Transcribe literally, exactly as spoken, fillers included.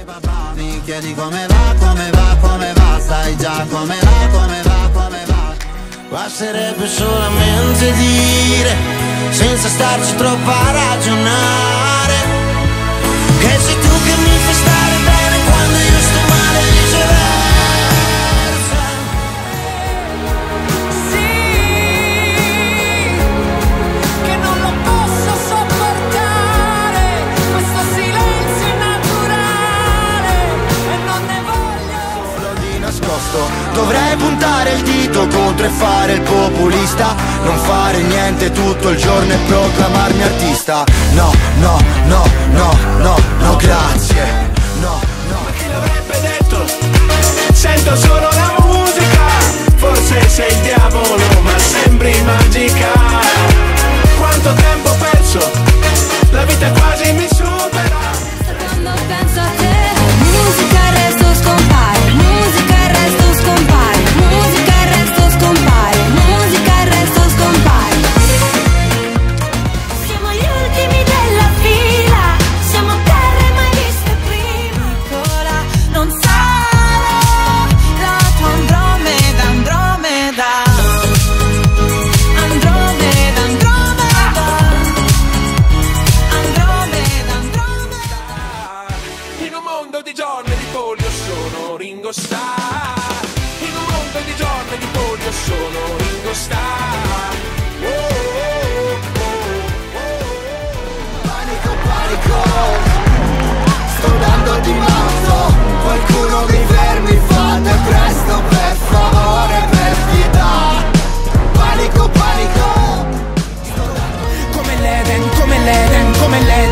papà, mi chiedi come va, come va, come va, sai già come va, come va, come va. Basterebbe solamente dire, senza starci troppo a ragionare, che sei tu che mi fai stare bene quando io sto male e viceversa. Sì, che non lo posso sopportare, questo silenzio innaturale, e non ne voglio. Solo di nascosto dovrei puntare il dito contro e fare il populista, non fare niente tutto il giorno e proclamarmi artista. No, no, no, no, no, no, grazie. No, no. Ma chi l'avrebbe detto? Sento solo la musica, forse sei il diavolo, ma sembri magica. Quanto tempo perso, la vita quasi mi supera. Quando penso a te, musica il resto scompare, musica il resto scompare, musica il resto scompare, musica il resto scompare. Siamo gli ultimi della fila, siamo terre mai viste prima. Ancora non sarò la tua Andromeda, Andromeda, Andromeda, Andromeda, Andromeda, Andromeda. In un mondo di giorni di polio sono Ringo Starr. In un mondo di giorni di polio sono Ringo Starr. Oh, oh, oh, oh. Panico, panico, sto dando di matto, qualcuno mi fermi, fate presto per favore, per pietà. Panico, panico, Come l'Eden, come l'Eden, come l'Eden.